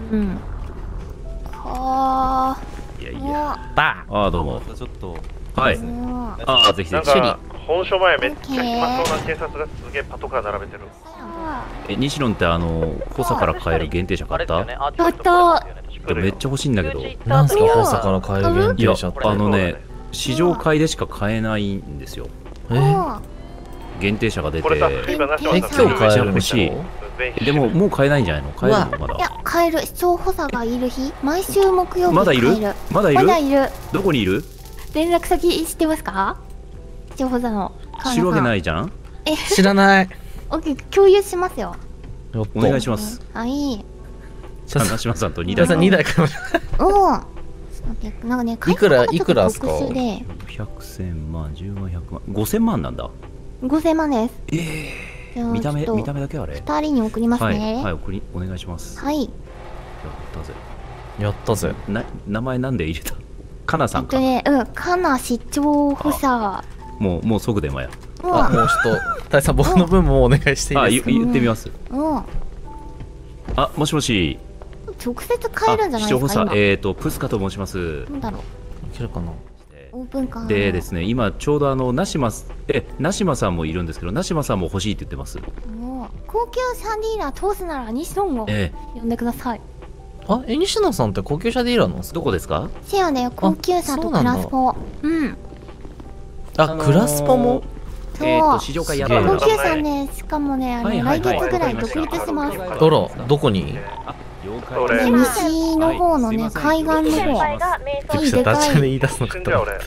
うん。はあ。 いやいや。ああ、どうも。 ちょっと。 はい。ああ、ぜひぜひ。 なんか本署前めっちゃ暇そうな警察がすげえパトカー並べてる。 西野って補佐から買える限定車買った？ 買った。 めっちゃ欲しいんだけど。 なんすか補佐から買える限定車って。 試乗会でしか買えないんですよ。限定車が出て。 今日買える欲しい。でももう買えないんじゃないの？買えるのまだ？ いや買える。市長補佐がいる日、毎週木曜日。 まだいる？まだいる？ まだいる。 どこにいる？ 連絡先知ってますか？市長補佐の。 知るわけないじゃん。 知らない。 オッケー、共有しますよ。 お願いします。 はい。 花島さんと2台。 2台買いました。 うん。なんかね、 いくらですか ？100千万、10万、100万、5000万なんだ。 5000万です。 見た目だけあれ。 2人に送りますね。 はい、お願いします。 はい。 やったぜ。 やったぜ。 名前なんで入れた？かなさんか。 かな市長補佐。 もう即電話や。 もうちょっと大さん僕の分もお願いしていいですか？ 言ってみます。あ、もしもし。 直接買えるんじゃないですか？市長補佐、プスカと申します。 なんだろう。 いけるかな。 オープンカーでですね、今ちょうどナシマさんもいるんですけど、ナシマさんも欲しいって言ってます。 高級車ディーラー通すなら西野を呼んでください。 西野さんって高級車ディーラーなんですか？ どこですか？ シェアで高級車とクラスポ。 クラスポも。 試乗会やった高級車ね、しかもね、来月ぐらい独立します。 どこに？ 西の方のね、海岸の方。 ダチャレ言い出すのかと思った。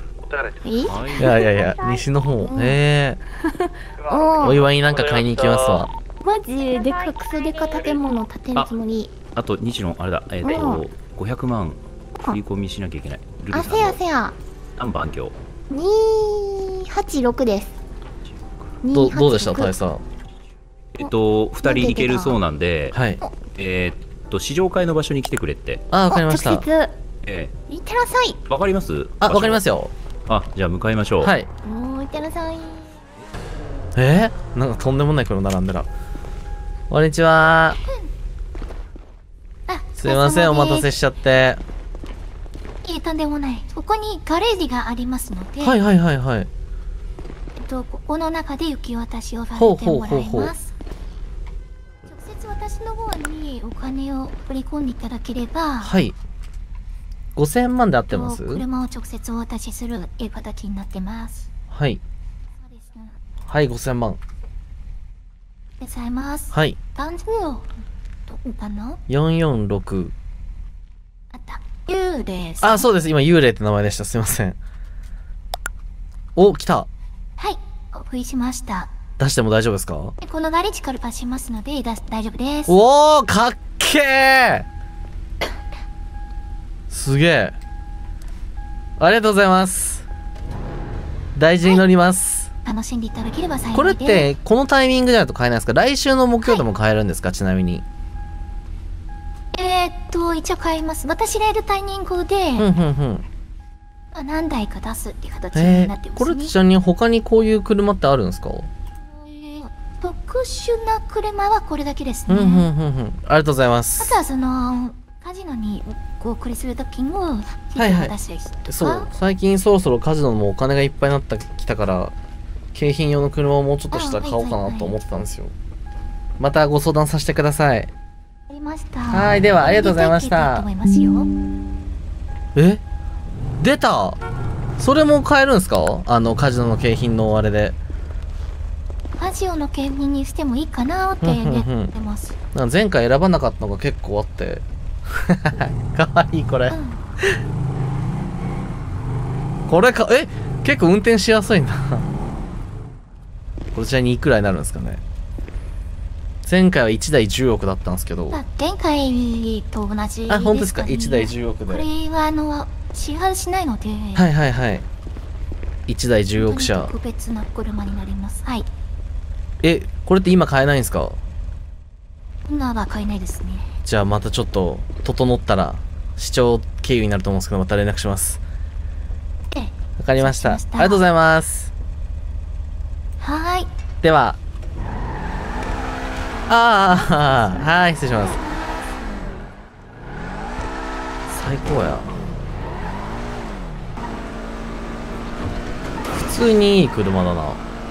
いや、西の方。お祝いになんか買いに行きますわ。 マジでクソデカ建物建てるつもり。 あと西野あれだ、500万振り込みしなきゃいけない。 せや。 何番今日286です。 どうでした大佐？ 2人行けるそうなんで、試乗会の場所に来てくれって。 わかりました。 直接。いってらっしゃい。 わかります？ わかりますよ。 じゃあ向かいましょう。 はい。 いってらっしゃい。 なんかとんでもない車並んでら。こんにちは。すいません、お待たせしちゃって。 とんでもない。ここにガレージがありますので。 はい。 ここの中で受け渡しをさせてもらいます。直接私の方にお金を振り込んでいただければ。 はい。5000万で合ってます？ 車を直接お渡しするという形になってます。 はい。 そうです。 はい、5000万。 ございます。 はい。 番号どこかな ？446。 あった。幽霊さん。 そうです。今幽霊って名前でした。すいません。来た。 はい、お送りしました。 出しても大丈夫ですか？ このガレージから出しますので大丈夫です。 おー、かっけー。すげえ。ありがとうございます。大事に乗ります。 楽しんでいただければ幸いで。 これってこのタイミングじゃないと買えないですか？来週の木曜でも買えるんですか？ちなみに。 一応買います。私がいるタイミングで何台か出すっていう形になってますね。 これちなみに他にこういう車ってあるんですか？ 特殊な車はこれだけですね。 ありがとうございます。 あとはカジノにお送りするときも出してそう、最近そろそろカジノもお金がいっぱいになってきたから景品用の車をもうちょっとしたら買おうかなと思ってたんですよ。またご相談させてください。 ありました。 はい、ではありがとうございました。出た。それも買えるんですか？カジノの景品のあれで。 カジノの景品にしてもいいかなって言ってます。 なんか前回選ばなかったのが結構あってかわいいこれ、これ結構運転しやすいなこちらにいくらになるんですかね？前回は1台10億だったんですけど。 前回と同じですかね。 本当ですか？1台10億で。 これは市販しないので。 はい1台10億車。 特別な車になります。はい。 これって今買えないんですか？ 今は買えないですね。 じゃあまたちょっと整ったら市長経由になると思うんですけど、また連絡します。わかりました。ありがとうございます。 はい。 でははい、失礼します。 最高や。普通にいい車だな。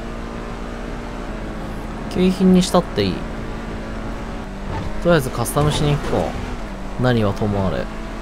景品にしたっていい。とりあえずカスタムしに行くか。何はともあれ。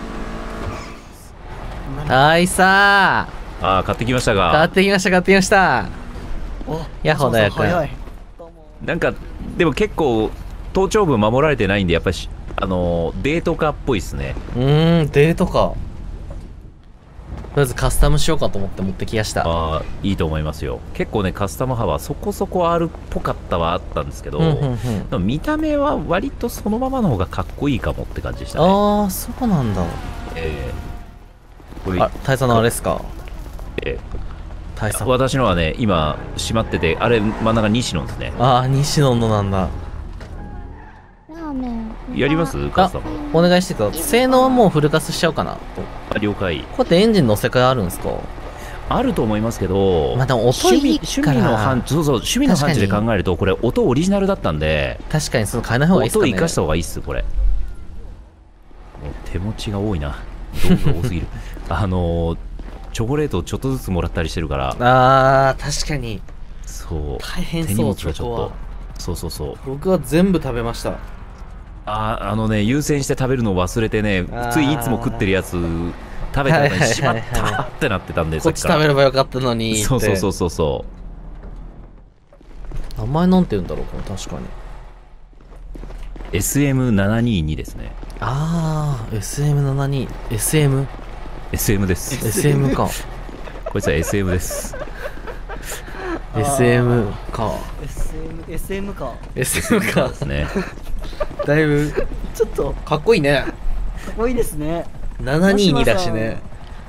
はいさああ、買ってきましたあ、買が。 ってきました買ってきました。ヤッホーだよくん。 なんか、でも結構、頭頂部守られてないんで、やっぱりデート化っぽいっすね。 デートか。とりあえずカスタムしようかと思って持ってきやした。 ああ、いいと思いますよ。結構ね、カスタム派はそこそこあるっぽかったはあったんですけど、でも見た目は割とそのままの方がかっこいいかもって感じでしたね。 ああ、そうなんだ。 これあ、大佐のあれっすか。大佐。 私のはね、今閉まってて、あれ真ん中西野ですね。 ああ、西野のなんだ。 ラーメン。 やりますカスタム。 お願いしてください。性能はもうフルカスしちゃおうかなと。 あ、了解。 こうやってエンジン乗せ替えあるんですか？ あると思いますけど、 まあでも音いいから趣味の範そうそう、趣味の範疇で考えると、これ音オリジナルだったんで、 確かにその変えない方がいいっすかね。 音生かした方がいいっす、これ。もう手持ちが多いな。道具が多すぎる。チョコレートをちょっとずつもらったりしてるから、 あー、確かに。 そう。 大変手荷そう、 物がちょっチョコは。 と。そうそうそう。 僕は全部食べました。 優先して食べるのを忘れてね、ついいつも食ってるやつ、食べたらしまったってなってたんで、 こっち食べればよかったのにって。 そうそうそうそうそう。 名前なんて言うんだろう、これ確かに。 SM722 ですね。 あー、SM72。SM？ SM です。 SM か。 こいつは SM です。 SM か。 SM か。 SM か。 ですね。 だいぶ、 ちょっとかっこいいね。 かっこいいですね。 722だしね。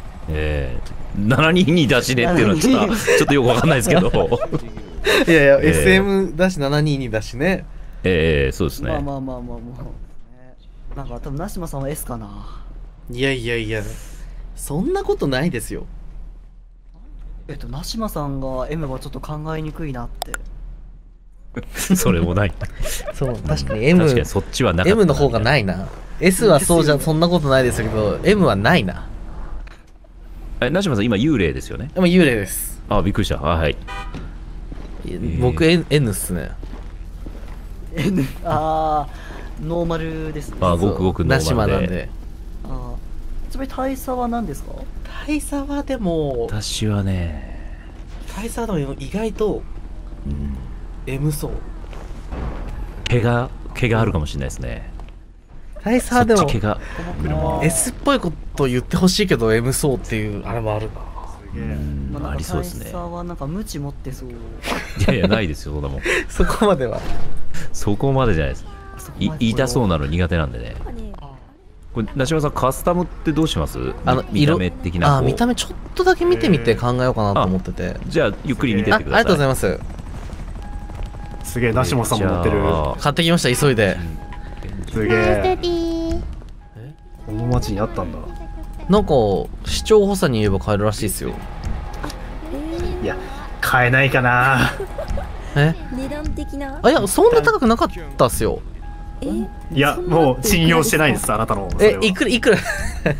722だしねっていうのはちょっとよくわかんないですけど。 いやいや、SM だし722だしね。 そうですね。 まあもう、なんか多分ナシマさんは S かな。 いやいやいや、そんなことないですよ。 ナシマさんが M はちょっと考えにくいなって。 それもない。 そう、確かに M、 確かにそっちはなかった。 M の方がないな。S はそうじゃ、そんなことないですけど、M はないな。 ナシマさん今幽霊ですよね。 でも幽霊です。 あ、びっくりした。はい。 僕 N っすね。 N、ノーマルですね。 ごくごくノーマルで。 ナシマなんで。 ちなみに大佐は何ですか？ 大佐はでも、 私はね、 大佐はでも意外と、M 層。 毛があるかもしれないですね。 大佐はでも、 毛が S っぽいこと言ってほしいけど M 層っていうあれもあるな。 ありそうですね。 大佐はなんか無知持ってそう。 いやいや、ないですよ、そんなもん。 そこまでは。 そこまでじゃないです。言いたそうなの苦手なんでね。これ、ナシマさん、カスタムってどうします？見た目的な。 見た目ちょっとだけ見てみて考えようかなと思ってて。 じゃあ、ゆっくり見てってください。 ありがとうございます。 すげえ、ナシモさんも乗ってる。 買ってきました、急いで。 すげえ。 ーこの町にあったんだ。 なんか、市長補佐に言えば買えるらしいですよ。 いや、買えないかな。 値段的な。 いや、そんな高くなかったっすよ。 いや、もう信用してないです、あなたの。 いくら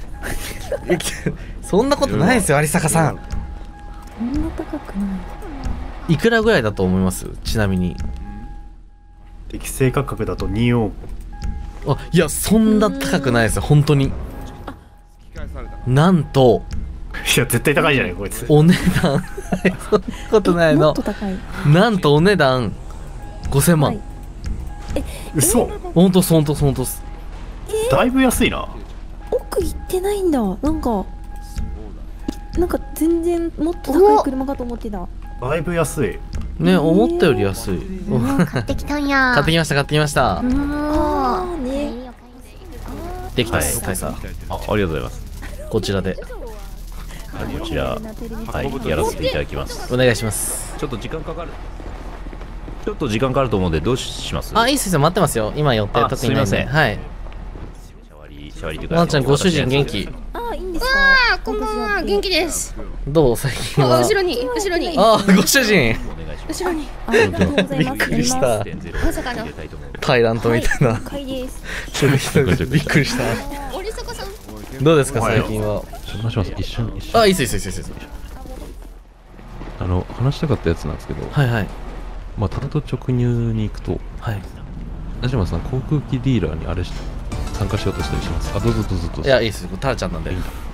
そんなことないですよ、有坂さん。 そんな高くない。 いくらぐらいだと思います？ちなみに。 適正価格だと2億。 いや、そんな高くないですよ、本当に。なんと、 いや、絶対高いじゃない、こいつ。 お値段そんなことないの。 もっと高い。 なんとお値段5000万。 嘘。 ほんとっす。 だいぶ安いな。 奥行ってないんだ。なんか全然もっと高い車かと思ってた。 だいぶ安い。 ね、思ったより安い。 買ってきたんや。 買ってきました。 ね。 できたっす、大佐。 ありがとうございます。 こちらで。 こちら、やらせていただきます。 お願いします。 ちょっと時間かかると思うんで、どうします？ いいっすよ、待ってますよ。今寄ってる時に。 すみません。 はい。 シャワリというか。 ワンちゃん、ご主人元気？ いいんですか？ こんばんは、元気です。 どう最近は？ 後ろに。 ご主人。 後ろに。 ありがとうございます。 びっくりした。 まさかの。 タイラントみたいな。 高いです。 びっくりした。 森迫さん。 どうですか最近は。 話します。一瞬。 あ、いいっすいいっすいいっすいいっす。 話したかったやつなんですけど、 はいはい。 まあ、単独直入に行くと、 はい。 ラジマさん、航空機ディーラーにあれ参加しようとしたりします。あ、どうぞ。 いや、いいっす。タラちゃんなんで。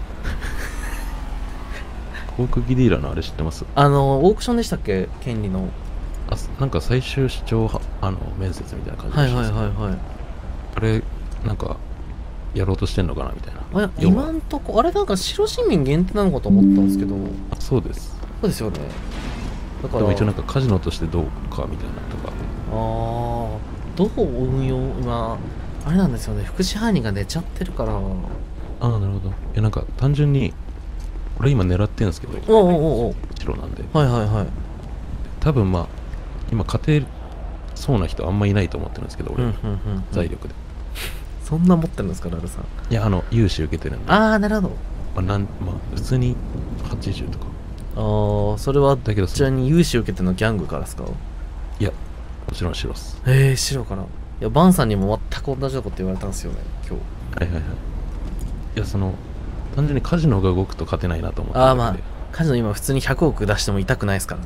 航空機ディーラーのあれ知ってます？ オークションでしたっけ、権利の。 なんか最終視聴面接みたいな感じでした。 はい。 あれ、なんか、やろうとしてんのかなみたいな。 今んとこ、あれなんか白市民限定なのかと思ったんですけど。 そうです。 そうですよね。だから。 でも一応なんかカジノとしてどうかみたいなとか。 どう運用、今、あれなんですよね。副支配人が寝ちゃってるから。 なるほど。いや、なんか単純に、俺今狙ってるんですけど、白なんで。 はい。 多分まあ、今勝てそうな人あんまいないと思ってるんですけど、俺、財力で。 そんな持ってるんですか、ラルさん。 いや、融資受けてるんで。 なるほど。 まあ、普通に80とか。 それは、 だけどちなみに融資受けてるのギャングからですか？ いや、もちろん白っす。 白から。いや、バンさんにも全く同じこと言われたんですよね、今日。 はい。いや、単純にカジノが動くと勝てないなと思って。 まあ、カジノ今普通に100億出しても痛くないですからね。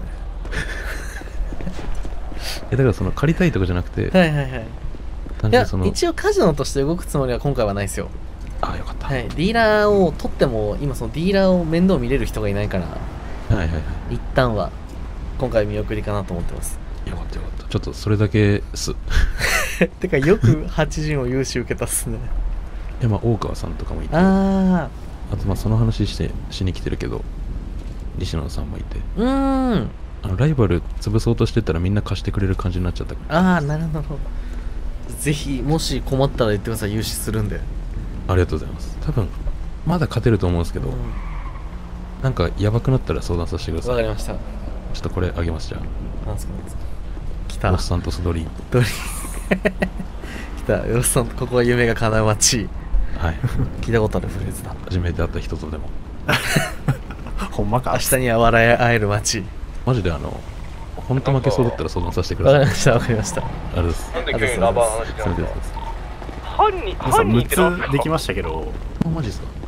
だから借りたいとかじゃなくて。 はい。いや、一応カジノとして動くつもりは今回はないですよ。 よかった。 はい、ディーラーを取っても、今そのディーラーを面倒見れる人がいないから、一旦は今回見送りかなと思ってます。 よかった。ちょっとそれだけす。 てか、よく80を融資受けたっすね。 いや、まあ、大川さんとかもいて。あと、まあ、その話しに来てるけど、西野さんもいて。ライバル潰そうとしてたらみんな貸してくれる感じになっちゃったから。 なるほど。ぜひ、もし困ったら言ってください。融資するんで。 ありがとうございます。多分、まだ勝てると思うんですけど、なんか、やばくなったら相談させてください。 わかりました。 ちょっとこれあげます、じゃあ。 なんすか来た。 ロスサントスドリーム。 来た。ロスサント、ここは夢が叶う街。 はい。 聞いたことあるフレーズだ。 初めて会った人とでも。 ほんまか。 明日には笑い合える街。 マジで本当負けそうだったら相談させてください。 わかりました。 ありがとうございます。 なんで急にラバーの話してるんですか？犯人って 6つできましたけど。 マジですか？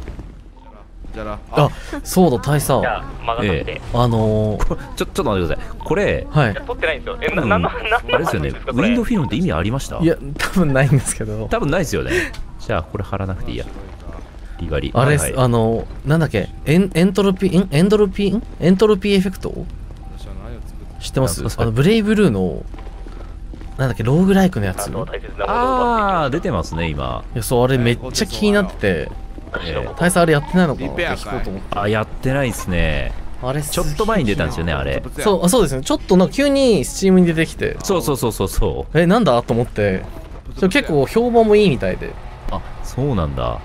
そうだ、大佐。 ちょっと待ってください。これ、 はい。 撮ってないんですよ。 あれですよね。ウィンドウフィルムって意味ありました？ いや、多分ないんですけど。 多分ないですよね。じゃあ、これ貼らなくていいや。リガリ。 あれです、なんだっけ、エントロピーエフェクト知ってます？ブレイブルーの、なんだっけ、ローグライクのやつ。 出てますね、今。 いや、そう、あれめっちゃ気になってて、大佐あれやってないのかなって聞こうと思って。 やってないっすね。 あれちょっと前に出たんですよね、あれ。 そうですね。ちょっと急にスチームに出てきて。 そう。 なんだと思って。結構評判もいいみたいで。 そうなんだ。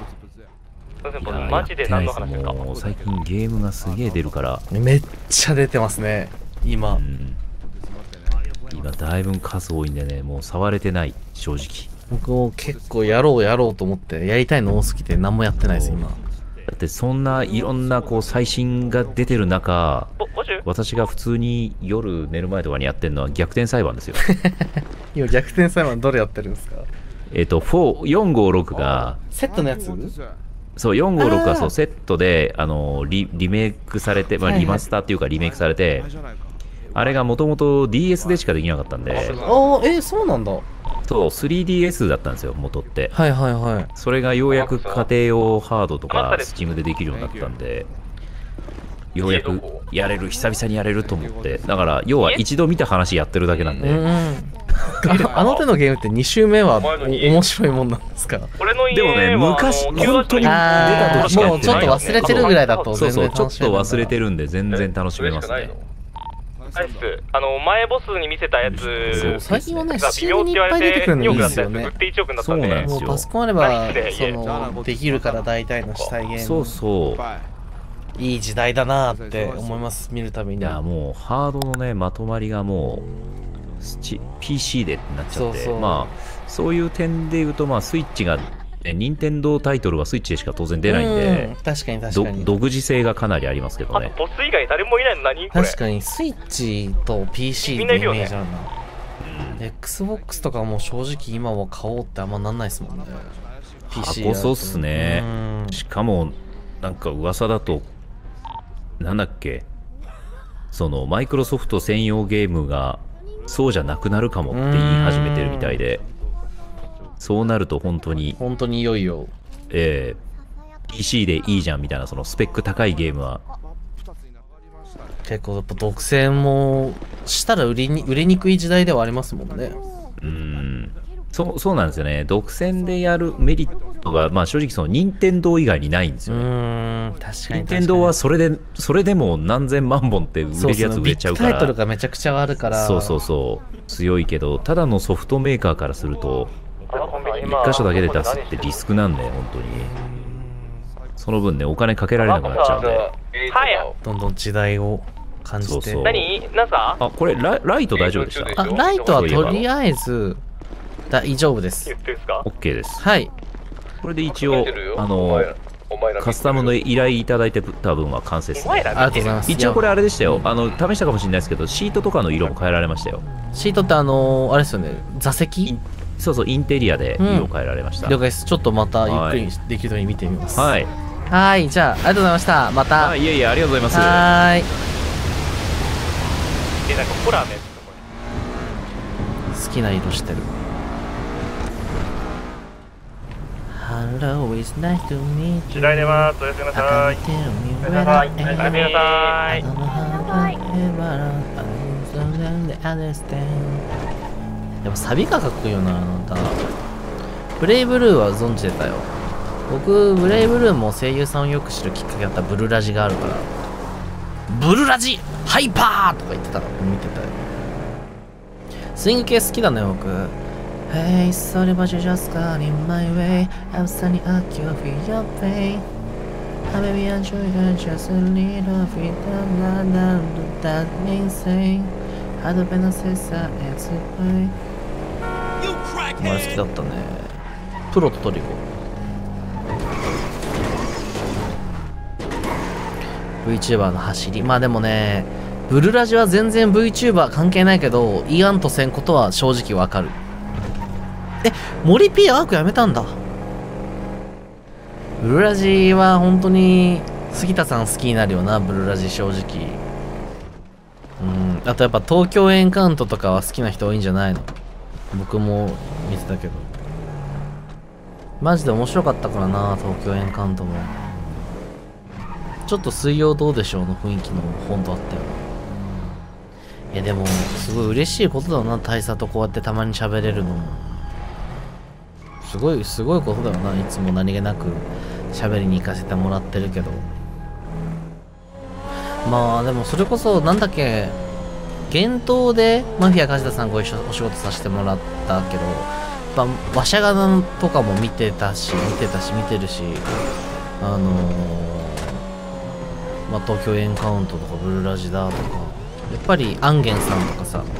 マジで何の話ですか？ もう最近ゲームがすげえ出るから。 めっちゃ出てますね、今。 今だいぶ数多いんでね、もう触れてない、正直。 僕も結構やろうと思って、やりたいの多すぎて何もやってないです、今。 だってそんないろんな最新が出てる中、私が普通に夜寝る前とかにやってるのは逆転裁判ですよ。 今逆転裁判どれやってるんですか ？456がセットのやつ？ そう、456がセットでリメイクされて、リマスターっていうかリメイクされて、あれがもともと DS でしかできなかったんで。 そうなんだ。 そう、3DS だったんですよ、元って。 はい。 それがようやく家庭用ハードとか Steam でできるようになったんで、ようやく久々にやれると思って。だから、要は一度見た話やってるだけなんで。 あの手のゲームって2周目は面白いもんなんですか？ でもね、昔、本当に出た時もうちょっと忘れてるぐらいだと全然ちょっと忘れてるんで全然楽しめますね。 あれです。前ボスに見せたやつ、 最近はね、スチームにいっぱい出てくるのいいですよね。 そうなんですよ。 パソコンあれば、できるから大体のしたいゲーム。 そう。 いい時代だなって思います、見るたびに。 いや、もう、ハードのね、まとまりがもう、PC でなっちゃって、そういう点で言うと、スイッチが、任天堂タイトルはスイッチでしか当然出ないんで、 確かに独自性がかなりありますけどね。 ボス以外誰もいないの何これ？ 確かにスイッチと PC ってイメージあるな。Xbox とかも正直今は買おうってあんまなんないですもんね。 PC 箱そうっすねうん。 しかも、なんか噂だと、なんだっけ、そのマイクロソフト専用ゲームがそうじゃなくなるかもって言い始めてるみたいで、そうなると本当に、 いよいよ。 PC でいいじゃんみたいな、そのスペック高いゲームは。 結構やっぱ独占もしたら売れにくい時代ではありますもんね。 そうなんですよね。独占でやるメリットが、まあ正直その任天堂以外にないんですよね。 確かに。 任天堂はそれでも何千万本って売れるやつ売れちゃうから。 ビッグタイトルがめちゃくちゃあるから。 そう強いけど、ただのソフトメーカーからすると一箇所だけで出すってリスクなんで、本当にその分ね、お金かけられなくなっちゃうんで、 どんどん時代を感じて。 なんかあ、これライト大丈夫でした？ ライトはとりあえず大丈夫です。 OK です。 はい。 これで一応カスタムの依頼いただいてた分は完成ですね。 ありがとうございます。 一応これあれでしたよ。試したかもしれないですけど、シートとかの色も変えられましたよ。 シートってあれですよね、座席？ そう、インテリアで色変えられました。 了解です。ちょっとまたゆっくりできるように見てみます。 はい。 はい、じゃあ、ありがとうございました。また。 いえいえ、ありがとうございます。 はい。 なんかホラーね。 好きな色してる。Hello, it's nice to meet you. 時代出ます。おやすみなさい。おやすみなさい。おやすみなさい。 やっぱサビがかっこいいよな、なんか。ブレイブルーは存じてたよ。僕、ブレイブルーも声優さんをよく知るきっかけだったブルラジがあるから。ブルラジハイパーとか言ってたの見てたよ。スイング系好きだね、僕。Hey, sorry but you just got in my way. I'm standing at you, feel your pain. Maybe I'm sure you're just a little bit of that means saying. I'd have been a sister, it's a way. お前好きだったね。プロとトリコ。VTuber の走り。まあでもね、ブルラジは全然 VTuber 関係ないけど、言わんとせんことは正直わかる。森 P アークやめたんだ。ブルラジは本当に杉田さん好きになるよな、ブルラジ正直。あとやっぱ東京エンカウントとかは好きな人多いんじゃないの？僕も見てたけど。マジで面白かったからな、東京エンカウントも。ちょっと水曜どうでしょうの雰囲気の本当あったよ。いやでも、すごい嬉しいことだな、大佐とこうやってたまに喋れるのも。すごいことだよな、いつも何気なく喋りに行かせてもらってるけど。まあでもそれこそなんだっけ、幻冬でマフィア梶田さんご一緒お仕事させてもらったけど、やっぱワシャガナとかも見てるし、まあ東京エンカウントとかブルラジだとか、やっぱりアンゲンさんとかさ。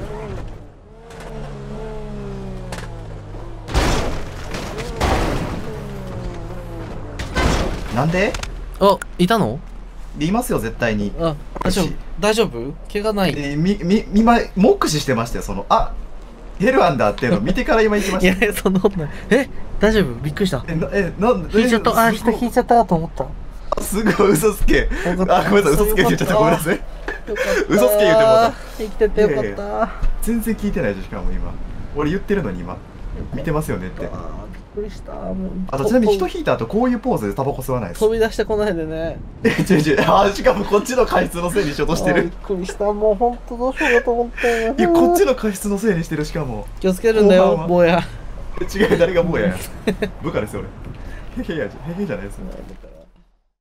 なんで？ あ、いたの？ いますよ、絶対に。 あ、大丈夫？怪我ない？ 目視してましたよ、ヘルアンダーっていうのを見てから今行きました。 いや、そんなことない。大丈夫？びっくりした。 なんで？ 引いちゃった、人引いちゃったと思った。 すごい嘘つけ。ごめんなさい、嘘つけ言っちゃった。ごめんなさい。嘘つけ言ってもらった。 生きててよかった。 全然聞いてないでしかも今。俺言ってるのに今。見てますよねって。 びっくりした。 あとちなみに人引いた後こういうポーズでタバコ吸わないです。 飛び出してこないでね。 しかもこっちの過失のせいにしようとしてる。 びっくりした。もうほんとどうしようかと思ったよ。 いや、こっちの過失のせいにしてる。しかも気をつけるんだよ、坊や。 違う、誰が坊やや。部下ですよ俺。へへじゃないです。